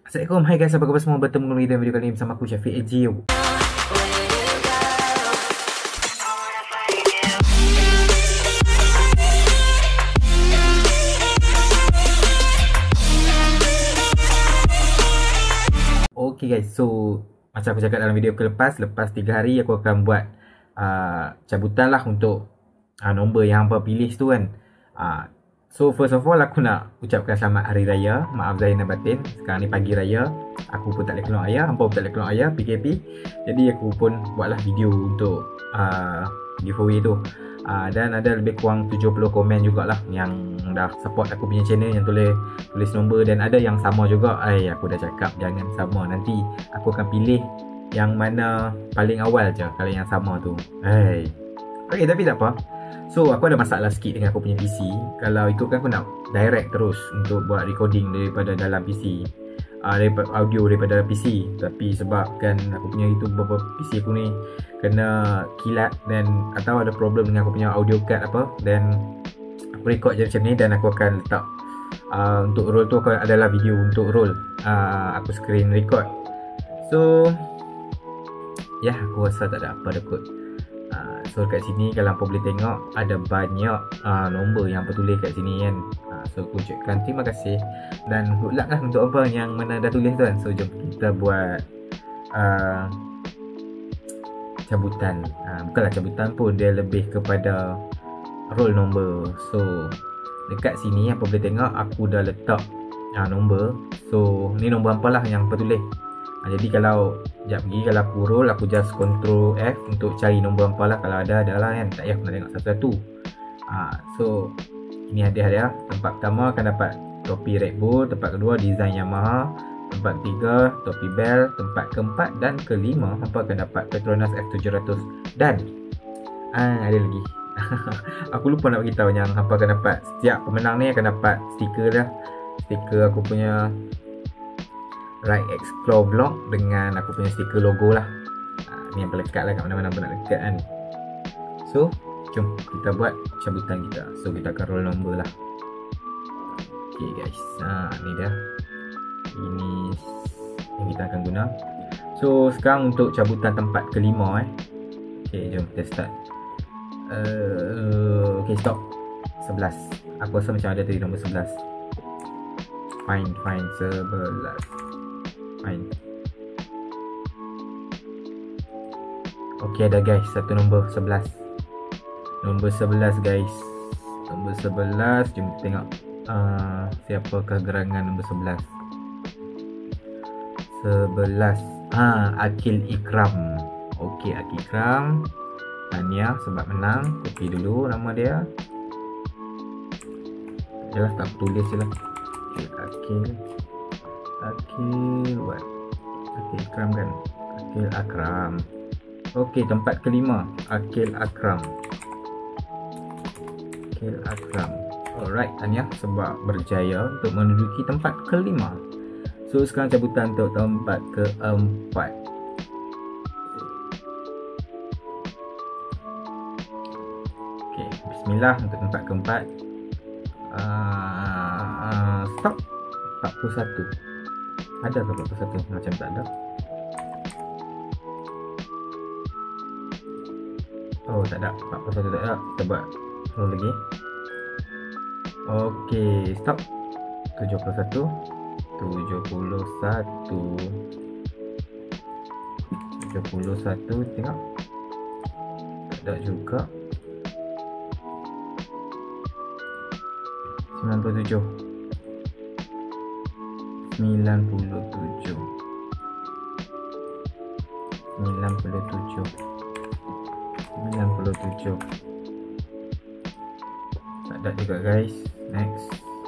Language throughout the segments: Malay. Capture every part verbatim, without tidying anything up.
Assalamualaikum, hai guys, apa khabar semua? Bertemu kembali dalam video kali ini bersama aku Syafiq Ejil. Okay guys, so macam aku cakap dalam video ke lepas, lepas tiga hari aku akan buat uh, cabutan lah untuk uh, nombor yang hampa pilih tu kan. uh, So first of all aku nak ucapkan selamat hari raya. Maaf zahir dan batin, sekarang ni pagi raya, aku pun tak boleh keluar ayah, hampa pun tak boleh keluar ayah, P K P. Jadi aku pun buatlah video untuk uh, giveaway tu. uh, Dan ada lebih kurang tujuh puluh komen jugalah yang dah support aku punya channel, yang tulis tulis nombor. Dan ada yang sama juga. Ay, aku dah cakap jangan sama, nanti aku akan pilih yang mana paling awal je kalau yang sama tu. Ay. Okay, tapi tak apa. So aku ada masalah sikit dengan aku punya P C. Kalau ikutkan aku nak direct terus untuk buat recording daripada dalam P C, uh, daripada audio daripada P C. Tapi sebabkan aku punya itu beberapa P C aku ni kena kilat dan atau ada problem dengan aku punya audio card apa, dan aku record je macam ni. Dan aku akan letak uh, untuk roll tu aku adalah video untuk roll, uh, aku screen record. So ya, yeah, aku rasa tak ada apa dah kot. Uh, so kat sini kalau apa boleh tengok ada banyak uh, nombor yang apa tulis kat sini kan. uh, So aku ucapkan terima kasih dan good luck lah untuk apa yang mana dah tulis tu kan. So jom kita buat uh, cabutan. uh, Bukanlah cabutan pun, dia lebih kepada roll nombor. So dekat sini apa boleh tengok aku dah letak uh, nombor. So ni nombor apa lah yang apa tulis. Ha, jadi kalau sekejap lagi kalau aku roll, aku just control F untuk cari nombor apa lah. Kalau ada, ada lah kan. Tak payah aku nak tengok satu-satu. ha, So ini hadiah-hadiah. Tempat pertama akan dapat topi Red Bull. Tempat kedua design Yamaha. Tempat ketiga topi Bell. Tempat keempat dan kelima hampa akan dapat Petronas F tujuh ratus. Dan ah, ada lagi aku lupa nak beritahu yang hampa akan dapat, setiap pemenang ni akan dapat stiker dah. Stiker aku punya Ride Explore Vlog dengan aku punya stiker logo lah. ha, Ni yang paling dekat lah, kat mana-mana pun nak dekat kan. So jom kita buat cabutan kita. So kita akan roll nombor lah. Okay guys, ha, ni dia. Ini yang kita akan guna. So sekarang untuk cabutan tempat kelima eh. Okay, jom kita start. uh, Okay, stop. Sebelas. Aku rasa macam ada tadi nombor sebelas. Fine, fine, sebelas. Fine. Okay, ada guys, satu nombor sebelas. Nombor sebelas guys. Nombor sebelas. Jom kita tengok uh, siapakah gerangan nombor sebelas. Sebelas. Ah, Akil Ikram. Okay, Akil Ikram. Tania sebab menang. Copy dulu nama dia. Jelas tak tulis je lah. Akil Akil what? Akil Akram kan? Akil Akram. Okey, tempat kelima Akil Akram. Akil Akram. Alright, Tanya sebab berjaya untuk menduduki tempat kelima. So sekarang cabutan untuk tempat keempat. Okey, bismillah untuk tempat keempat. uh, Stop. Empat puluh satu. Ada ke empat puluh satu? Macam tak ada. Oh, tak ada. empat puluh satu tak ada. Kita buat roll lagi. Okey, stop. tujuh puluh satu. tujuh puluh satu. tujuh puluh satu. Tengok. Tak ada juga. sembilan puluh tujuh. sembilan puluh tujuh. sembilan puluh tujuh. sembilan puluh tujuh. Tak ada juga guys. Next.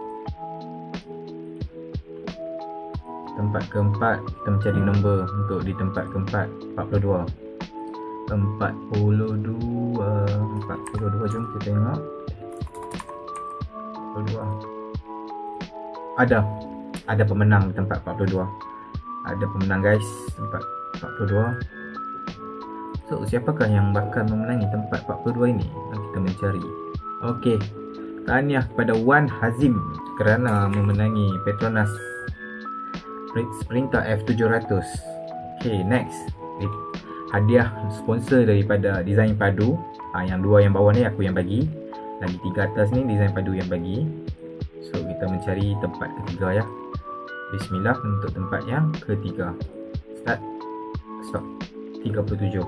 Tempat keempat kita mencari nombor untuk di tempat keempat. Empat puluh dua. Empat puluh dua. Empat puluh dua. Jom kita tengok. Empat puluh dua. Ada. Ada pemenang di tempat empat puluh dua. Ada pemenang guys, tempat empat puluh dua. So siapakah yang bakal memenangi tempat empat puluh dua ini? Nanti kita mencari. Okey, tahniah kepada Wan Hazim kerana memenangi Petronas Sprinter F tujuh ratus. Okay, next. Hadiah sponsor daripada Design Padu. ha, Yang dua yang bawah ni aku yang bagi. Lagi tiga atas ni Design Padu yang bagi. So kita mencari tempat ketiga ya. Bismillah untuk tempat yang ketiga. Start. Stop. tiga puluh tujuh.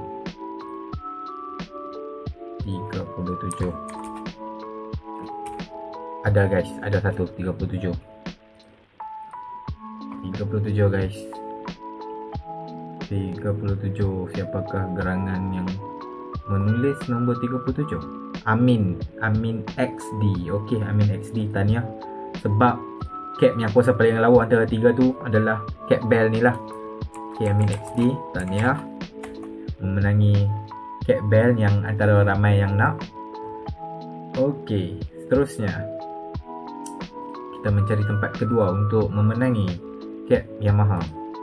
tiga puluh tujuh. Ada guys, ada satu tiga puluh tujuh. tiga puluh tujuh guys. tiga puluh tujuh. Siapakah gerangan yang menulis nombor tiga puluh tujuh? Amin. Amin X D. Okey, Amin X D, tahniah. Sebab cap yang aku rasa paling lawa antara tiga tu adalah cap bell ni lah. Okey, Amin X D, tahniah memenangi cap bell yang antara ramai yang nak. Okey, seterusnya kita mencari tempat kedua untuk memenangi cap Yamaha.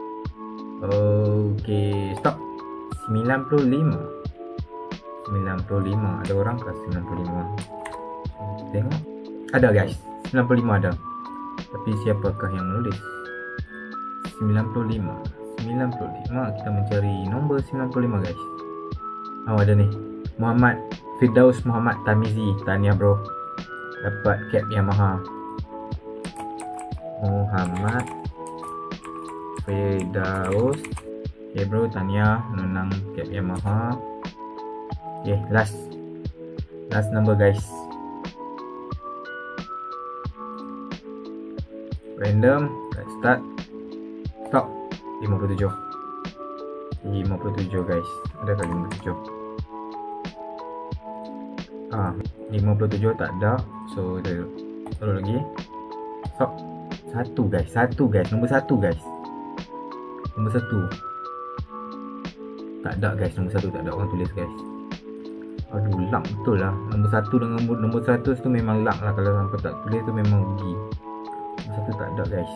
Okey, stop. sembilan puluh lima. sembilan puluh lima. Ada orang ke sembilan puluh lima? Tengok. Ada guys, sembilan puluh lima ada. Tapi siapakah yang menulis? sembilan puluh lima. sembilan puluh lima. Kita mencari nombor sembilan puluh lima guys. Oh, ada ni. Muhammad Firdaus Muhammad Tamizi. Tahniah bro, dapat cap Yamaha. Muhammad Firdaus. Okay bro, tahniah menang cap Yamaha. Okay, last Last number guys. Random. Let's start. Stop. lima puluh tujuh. lima puluh tujuh guys. Ada ke lima puluh tujuh? Ah, lima puluh tujuh tak ada. So kita taruh lagi. Stop. Satu guys, satu guys, nombor satu guys. Nombor satu. Tak ada guys, nombor satu tak ada orang tulis guys. Aduh, luck betul lah. Nombor satu dengan nombor, nombor seratus tu memang luck lah. Kalau sampai tak tulis tu memang rugi. Nombor satu tak ada guys.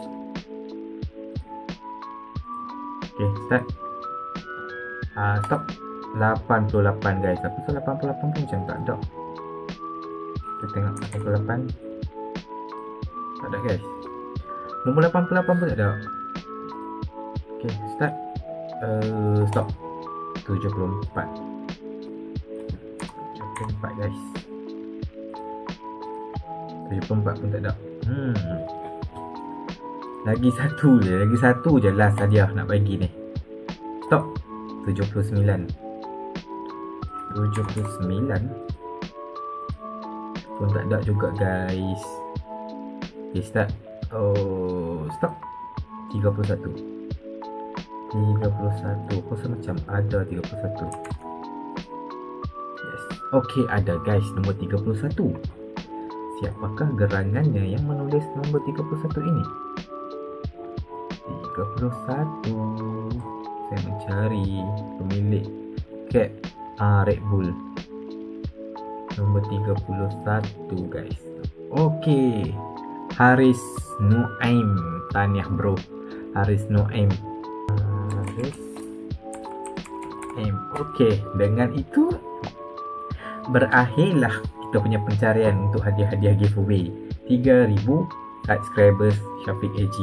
Okay, start. Ah, stop. lapan puluh lapan guys. Tapi so lapan puluh lapan pun macam tak ada. Kita tengok lapan puluh lapan. Tak ada guys. Nombor lapan puluh lapan pun tak ada. Okay, start. uh, Stop. tujuh puluh empat. tujuh puluh empat guys. tujuh puluh empat pun tak ada. Hmm. Lagi satu je. Lagi satu je last hadiah nak bagi ni. Stop. tujuh puluh sembilan. tujuh puluh sembilan pun tak ada juga guys. Okay, start. Oh, stop. tiga puluh satu. tiga puluh satu. Aku rasa macam ada tiga puluh satu. Yes. Okay, ada guys nombor tiga puluh satu. Siapakah gerangannya yang menulis nombor tiga puluh satu ini? tiga puluh satu. Saya mencari pemilik cap ah, Red Bull. Nombor tiga puluh satu guys. Okay, Haris Nuaim. Tahniah bro, Haris Nuaim. Haris Nuaim. Okay, dengan itu berakhirlah kita punya pencarian untuk hadiah-hadiah giveaway tiga ribu subscribers Syafiq A G.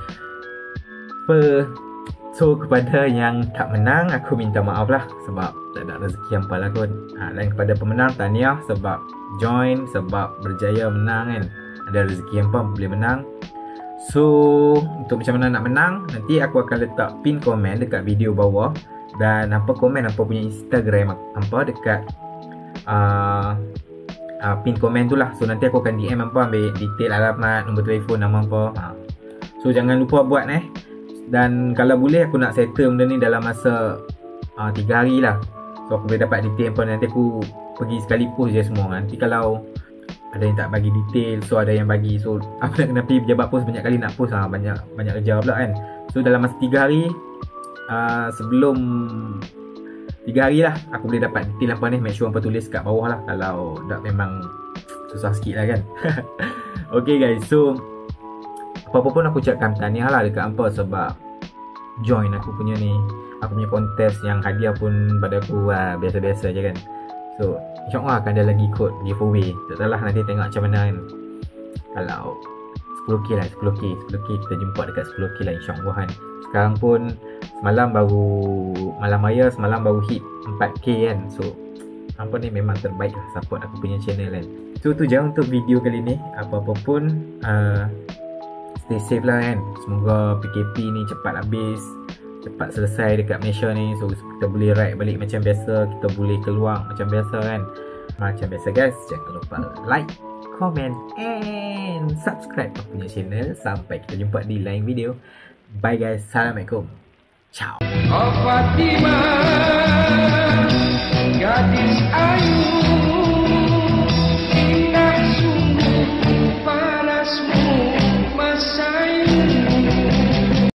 Per So kepada yang tak menang, aku minta maaf lah sebab tak ada rezeki yang pala kot. ha, Dan kepada pemenang, tahniah sebab join, sebab berjaya menang kan. Ada rezeki yang pun boleh menang. So untuk macam mana nak menang, nanti aku akan letak pin komen dekat video bawah. Dan hampa komen hampa punya Instagram hampa dekat uh, uh, pin komen tu lah. So nanti aku akan D M hampa, ambil detail alamat, nombor telefon, nama hampa. ha. So jangan lupa buat eh. Dan kalau boleh aku nak settle benda ni dalam masa uh, tiga hari lah. So aku boleh dapat detail pun. Nanti aku pergi sekali post je semua. Nanti kalau ada yang tak bagi detail, so ada yang bagi, so aku nak kena pergi pejabat post banyak kali nak post lah. Banyak banyak kerja pula kan. So dalam masa tiga hari uh, sebelum tiga hari lah aku boleh dapat detail apa ni. Make sure hampa tulis kat bawah lah. Kalau tak memang susah sikit lah kan. Okay guys, so apa-apa pun aku ucapkan tahniah lah dekat hampa sebab join aku punya ni, aku punya kontes yang hadiah pun pada aku uh, biasa-biasa je kan. So insyaAllah akan ada lagi kod giveaway. Tak salah nanti tengok macam mana kan. Kalau sepuluh K lah, sepuluh K sepuluh K kita jumpa dekat sepuluh K lah insyaAllah kan. Sekarang pun semalam baru malam raya semalam baru hit empat K kan. So hampa ni memang terbaik lah support aku punya channel kan. So tu je untuk video kali ni. Apa-apa pun uh, stay safe lah kan. Semoga P K P ni cepat habis, cepat selesai dekat Malaysia ni. So kita boleh ride balik macam biasa, kita boleh keluar macam biasa kan. Macam biasa guys, jangan lupa like, comment and subscribe aku punya channel. Sampai kita jumpa di lain video. Bye guys, Assalamualaikum. Ciao.